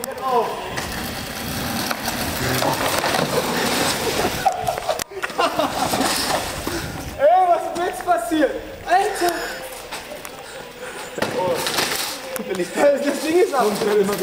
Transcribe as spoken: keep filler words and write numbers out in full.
wieder drauf. Ey, was ist jetzt passiert? Alter! Oh. Das Ding ist ab.